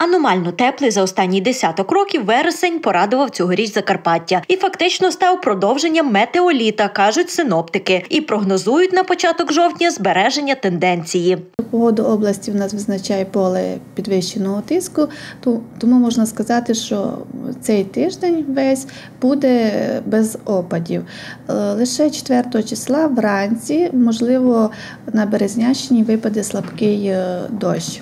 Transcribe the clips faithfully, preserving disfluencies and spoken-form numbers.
Аномально теплий за останній десяток років вересень порадував цьогоріч Закарпаття і фактично став продовженням метеоліта, кажуть синоптики, і прогнозують на початок жовтня збереження тенденції. Погоду області в нас визначає поле підвищеного тиску, тому можна сказати, що цей тиждень весь буде без опадів. Лише четвертого числа вранці, можливо, на Березнянщині випаде слабкий дощ.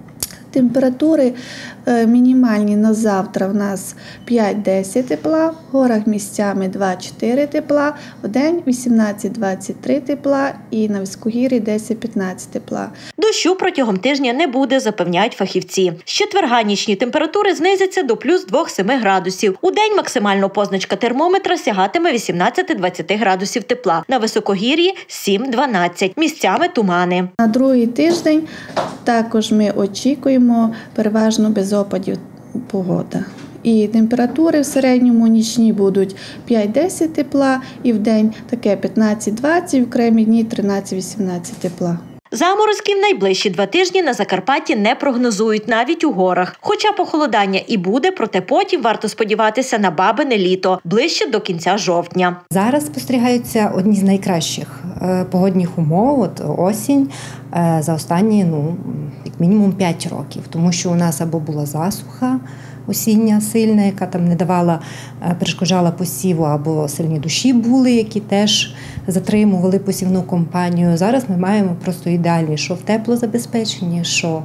Температури мінімальні на завтра в нас п'ять-десять тепла, в горах місцями два-чотири тепла, в день вісімнадцять-двадцять три тепла і на високогір'ї десять-п'ятнадцять тепла. Дощу протягом тижня не буде, запевняють фахівці. З четверга нічні температури знизяться до плюс двох-семи градусів. У день максимальна позначка термометра сягатиме вісімнадцять-двадцять градусів тепла. На високогір'ї сім-дванадцять. Місцями тумани. На другий тиждень також ми очікуємо переважно без опадів погода. І температури в середньому нічні будуть п'ять-десять тепла і в день таке п'ятнадцять-двадцять, в окремі дні тринадцять-вісімнадцять тепла. Заморозків найближчі два тижні на Закарпатті не прогнозують навіть у горах. Хоча похолодання і буде, проте потім варто сподіватися на бабине літо, ближче до кінця жовтня. Зараз спостерігаються одні з найкращих погодних умов, от осінь, за останні, ну, як мінімум п'ять років. Тому що у нас або була засуха осіння сильна, яка там не давала, перешкоджала посіву, або сильні дощі були, які теж затримували посівну кампанію. Зараз ми маємо просто ідеальні, що в теплозабезпеченні, що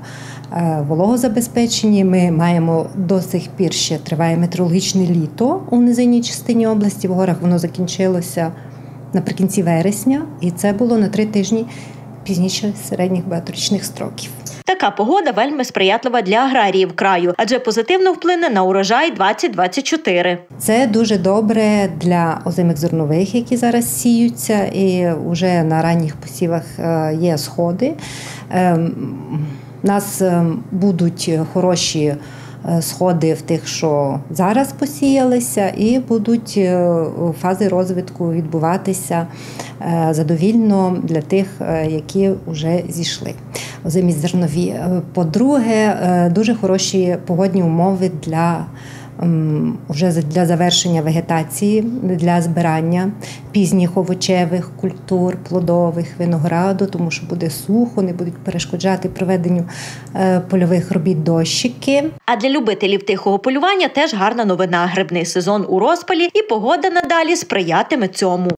вологозабезпеченні. Ми маємо до сих пір ще триває метеорологічне літо у низинній частині області. В горах воно закінчилося наприкінці вересня, і це було на три тижні пізніше середніх багаторічних строків. Така погода вельми сприятлива для аграріїв краю, адже позитивно вплине на урожай двадцять двадцять чотири. Це дуже добре для озимих зернових, які зараз сіються, і вже на ранніх посівах є сходи. У нас будуть хороші сходи в тих, що зараз посіялися, і будуть фази розвитку відбуватися задовільно для тих, які вже зійшли. Озимі зернові. По-друге, дуже хороші погодні умови для вже для завершення вегетації, для збирання пізніх овочевих культур, плодових, винограду, тому що буде сухо, не будуть перешкоджати проведенню польових робіт дощики. А для любителів тихого полювання теж гарна новина. Грибний сезон у розпалі і погода надалі сприятиме цьому.